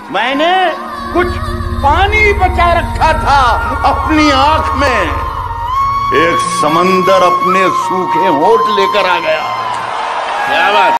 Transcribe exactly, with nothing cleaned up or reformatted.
मैंने कुछ पानी बचा रखा था अपनी आंख में, एक समंदर अपने सूखे होठ लेकर आ गया। क्या बात।